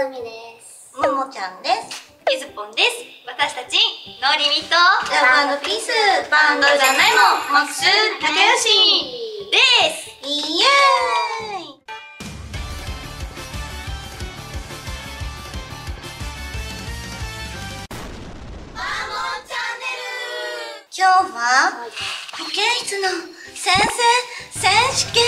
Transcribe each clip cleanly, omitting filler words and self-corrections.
海です。 ももちゃんです。 ゆずぽんです。私たちノーリミットラブ&ピースバンドじゃないもんマックス仲良しです。 イエーイ。今日は保健室の先生選手権。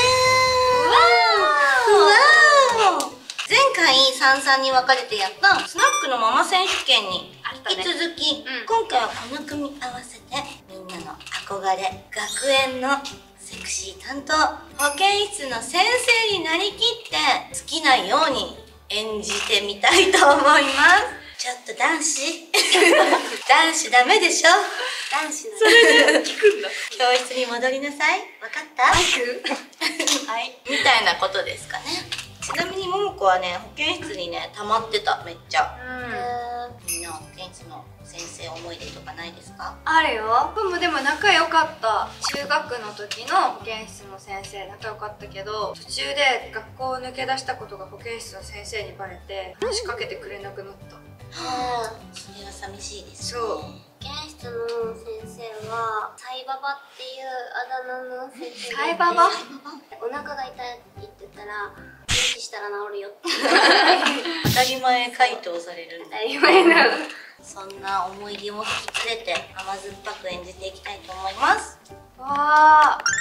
わー。前回3に分かれてやったスナックのママ選手権に引き続き、今回はこの組み合わせてみんなの憧れ学園のセクシー担当保健室の先生になりきって好きなように演じてみたいと思います。ちょっと男子男子ダメでしょ。 男子のそれで聞くんだ。 教室に戻りなさい。わかった？はい、みたいなことですかね。ちなみにももこはね、保健室にね、溜まってた、めっちゃ。みんな保健室の先生思い出とかないですか？ あるよ。でも仲良かった。中学の時の保健室の先生仲良かったけど、途中で学校を抜け出したことが保健室の先生にバレて話しかけてくれなくなった。 それは寂しいですね。 そう。 保健室の先生はサイババっていうあだ名の先生で、 サイババ？ お腹が痛いって言ってたら無視したら治るよって当たり前回答されるんだ。 当たり前なの。 そんな思い出も引き連れて甘酸っぱく演じていきたいと思います。 わー。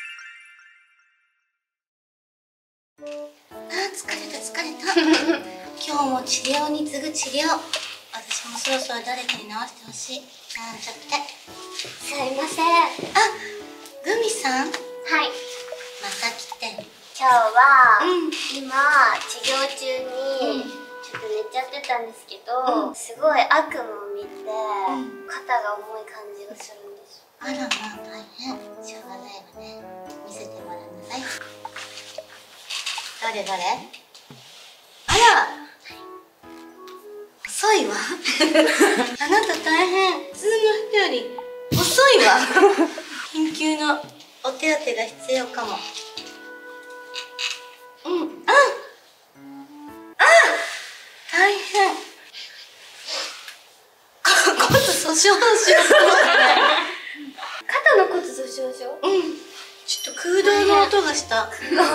疲れた今日も治療に次ぐ治療。私もそろそろ誰かに治してほしい。なんちゃって。 すいません。 あ、グミさん。 はい。 また来て。 今日は、今治療中にちょっと寝ちゃってたんですけど、すごい悪夢を見て、肩が重い感じがするんです。 あらまあ大変。しょうがないわね。見せてもらいなさい。誰？あら。遅いわあなた大変。普通の人より遅いわ緊急のお手当てが必要かも。大変骨粗しょう症。 肩の骨粗しょう症？ ちょっと空洞の音がした。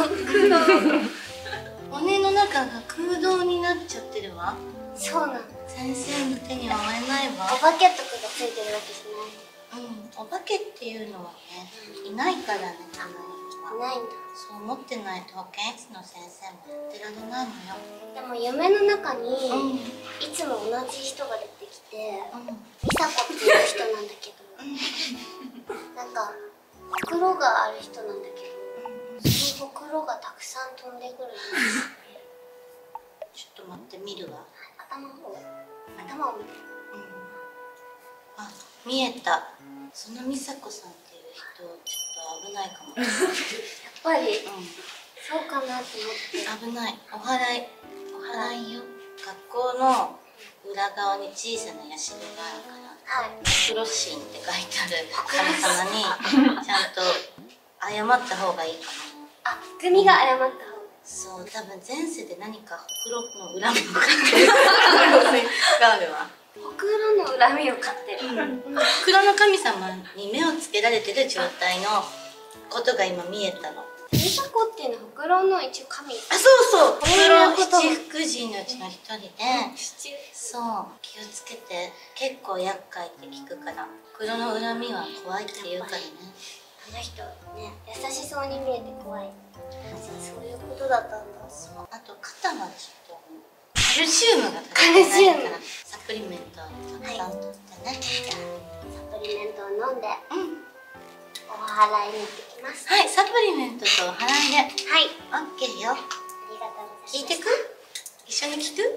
骨の中が空洞になっちゃってるわ。 そうなの。 先生の手には負えないわ。 お化けとかがついてるわけじゃない。 お化けっていうのはね、いないからね、たまには。 ないんだ。 そう思ってないと保健室の先生もやってられないのよ。 でも夢の中に、いつも同じ人が出てきて、美佐子っていう人なんだけど、なんかほくろがある人なんだけど、そのほくろがたくさん飛んでくるんです。 ちょっと待ってみるわ。 頭を見て。 あ、見えた。その美佐子さんっていう人、ちょっと危ないかも。 やっぱり、そうかなと思って。 危ない。お祓いよ。学校の裏側に小さな社があるから、クロッシンって書いてある神様にちゃんと謝った方がいいかも。 あ、組が謝った方が。 そう、多分前世で何かほくろの恨みを買ってる可能性があるわ。 ほくろの恨みを買ってる。 ほくろの神様に目をつけられてる状態のことが今見えたの。 美佐子っていうのはほくろの一応神。 あ、そうそう。ほくろ七福神のうちの一人で、そう、気をつけて。結構厄介って聞くから。ほくろの恨みは怖いって言うからね。 あの人ね、優しそうに見えて怖い。そういうことだったんだ。 あと肩はちょっとカルシウムが足りてないからサプリメントをたくさんとってね。 じゃあサプリメントを飲んで、お祓いに行ってきます。 はい、サプリメントとお祓いで。 はい。 オッケーよ。 ありがとうございます。 聞いてく？一緒に聞く？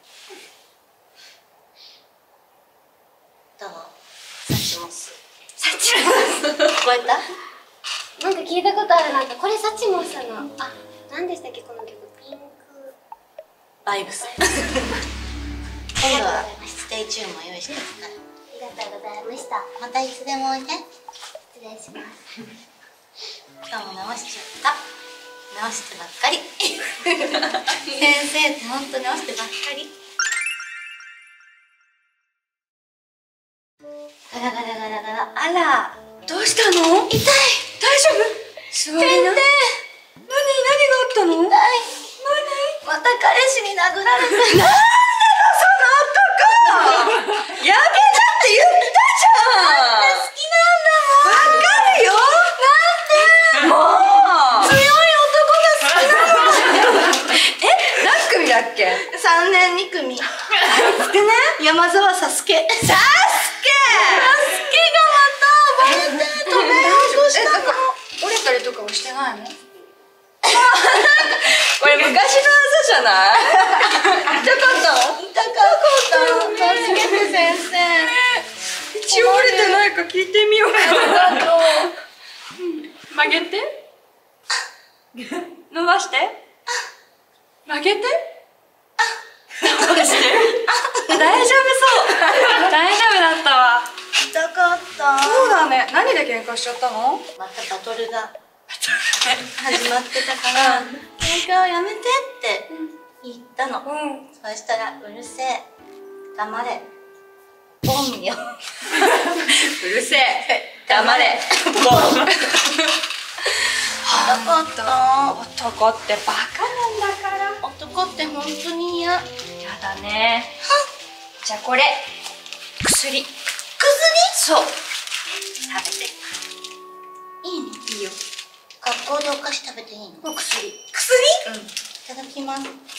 どう？サチモス。聞こえた？ なんか聞いたことあるなって。これサチモスの、あ、何でしたっけこの曲。ピンクバイブス。今度はステイチューンも用意してるから。 ありがとうございました。 またいつでもおいで。 失礼します。 今日も直しちゃった。 直してばっかり先生ってほんと直してばっかり。ガラガラガラガラ。あら、 どうしたの？痛い。大丈夫？座りな。何があったの？ 痛い。また彼氏に殴られて。 なんだろその男。やめなって言ったじゃん。 好きなんだもん。 わかるよ。なんで？もう強い男が好きなの。 何組だっけ 3年2組。 つけね山沢サスケ。サスケがまた暴れて止めようとしたの。 折れたりとかはしてないの？これ昔の技じゃない？痛かったの？ 痛かった。助けて先生。 一応折れてないか聞いてみようか。曲げて。伸ばして。曲げて。伸ばして。大丈夫そう。大丈夫だったわ。 痛かった。 そうだね。何で喧嘩しちゃったの？ またバトルが始まってたから喧嘩をやめてって言ったの。そしたらうるせえ、黙れ、ボンよ。 うるせえ。黙れ。ボン。 痛かった。 男ってバカなんだから。 男って本当に嫌。 やだね。じゃあこれ薬。 薬？ そう。食べて。 いいの？ いいよ。 学校でお菓子食べていいの？ お薬。 薬？うん。いただきます。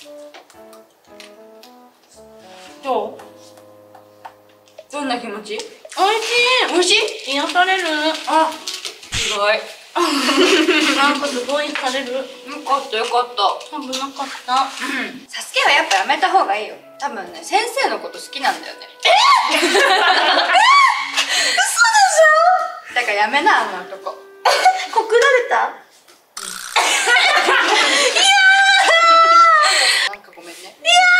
どう？どんな気持ち？ おいしい。 美味しい？ 癒される。 あ、すごい。 なんかすごいされる。 よかったよかった。 危なかった。 サスケはやっぱやめた方がいいよ。多分ね、先生のこと好きなんだよね。嘘でしょ？だからやめな、あの男。 告られた？ なんかごめんね。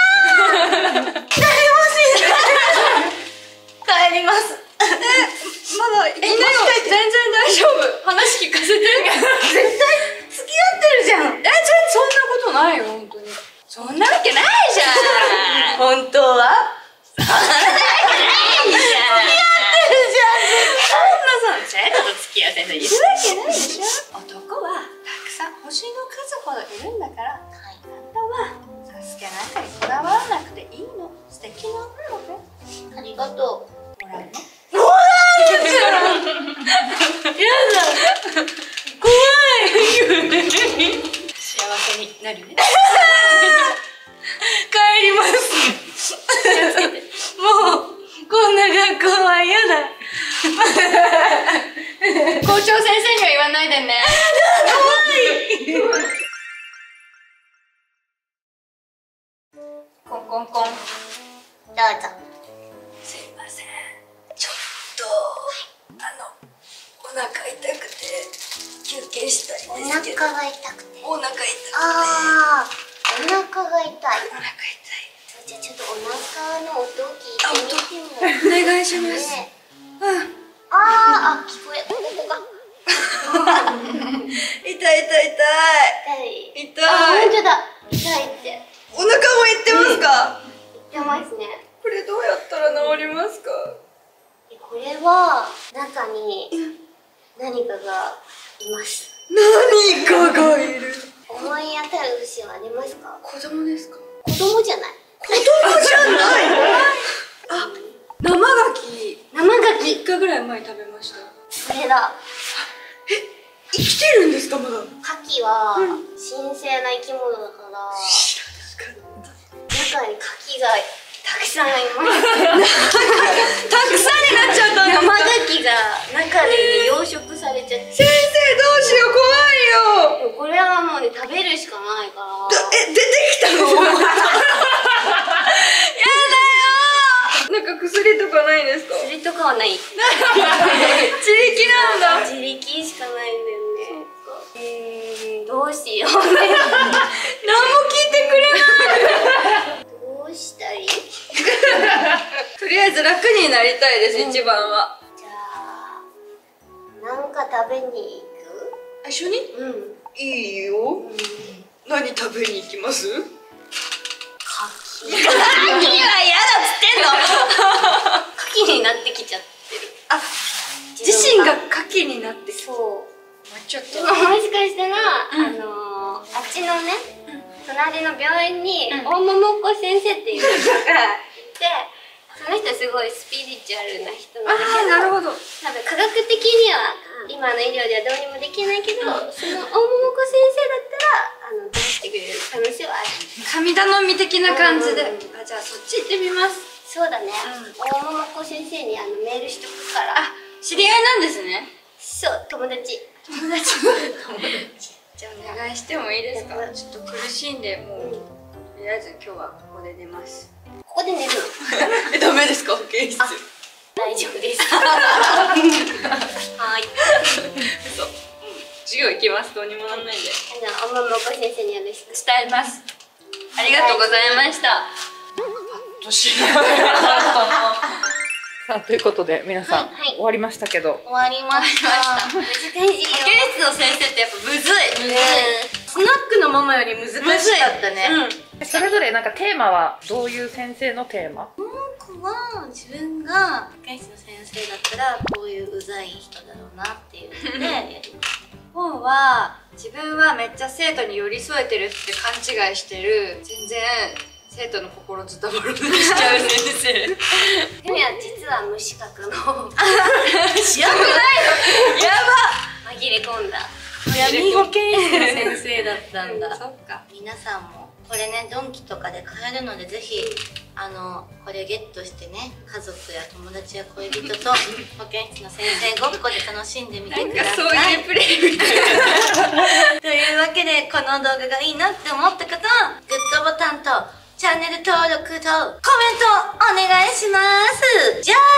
帰ります。 まだいないよ。全然大丈夫。話聞かせて。 絶対付き合ってるじゃん。 そんなことないよ、本当に。そんなわけないじゃん。 本当は？ そんなわけないじゃん。付き合ってるじゃん。そんな生徒と付き合ってんのいるわけないでしょ。男はたくさん星の数ほどいるんだから、あんたはサスケなんかにこだわらなくていいの。素敵な女の子。 ありがとう。 もらうの？ もらうじゃん。やだ。怖い。 幸せになるね。 帰ります。もうこんな学校は嫌だ。 校長先生には言わないでね。 怖い。 コンコンコン。 どうぞ。 すいません。ちょっとお腹痛くて休憩したいんですけど。 お腹が痛くて。 お腹痛くて。 ああ、お腹が痛い。 お腹痛い。 じゃあちょっとお腹の音を聞いてみても。 お願いします。 ね、 うん。 あー、聞こえ、ここが。 痛い痛い痛い。痛い。 あ、本当だ。痛いって。 お腹もいってますか？ 言ってますね。 これどうやったら治りますか？ これは中に何かがいます。 何かがいる。 思い当たる節はありますか？ 子供ですか？ 子供じゃない。 子供じゃない。あ、生牡蠣。 生牡蠣。 3日ぐらい前に食べました。 それだ。 生きてるんですかまだ？ 牡蠣は神聖な生き物だから、 知らなかった。 中に牡蠣がたくさんいます。 たくさんになっちゃったんだ。 生牡蠣が中で養殖されちゃって。 先生どうしよう、怖いよ。 でもこれはもうね、食べるしかないから。 出てきたの？やだよ。なんか薬とかないんですか？ 薬とかはない。 自力なんだ。 自力しかないんだよね。どうしよう。何も聞いてくれない。 どうしたい？ とりあえず楽になりたいです、一番は。 じゃあなんか食べに行く？ 一緒に？ うん。 いいよ。何食べに行きます？ 牡蠣は嫌だっつってんの。 牡蠣になってきちゃってる。 あ、自身が牡蠣になってそう。 ちょっとでももしかしたら、あっちのね、隣の病院に大桃子先生っていう人がいて、その人すごいスピリチュアルな人なんだけど、 なるほど。 多分科学的には今の医療ではどうにもできないけど、その大桃子先生だったら出してくれる可能性はある。 神頼み的な感じで、じゃあそっち行ってみます。 そうだね、大桃子先生にメールしとくから。 あ、知り合いなんですね。 そう、友達。 じゃあお願いしてもいいですか？ちょっと苦しいんで、もうとりあえず今日はここで寝ます。 ここで寝るの？ ダメですか？保健室。 大丈夫です。はい。 そう。授業行きます。どうにもなんないんで。 大桃子先生に伝えます。ありがとうございました。 さあということで皆さん、終わりましたけど。 終わりました。 難しいよ。 保健室の先生ってやっぱむずい。 スナックのママより難しかったね。 それぞれなんかテーマはどういう先生のテーマ？ 僕は自分が保健室の先生だったらこういううざい人だろうなっていうのでやります。 本は自分はめっちゃ生徒に寄り添えてるって勘違いしてる、全然生徒の心ズタボロにしちゃう先生。 フミは実は無資格のやばくないの？や紛れ込んだ闇保健室の先生だったんだ。 そっか。 皆さんもこれね、ドンキとかで買えるのでぜひこれゲットしてね、家族や友達や恋人と保健室の先生ごっこで楽しんでみてください。 そういうプレイみたいな。 というわけでこの動画がいいなって思った方はグッドボタンとチャンネル登録とコメントお願いします。じゃあ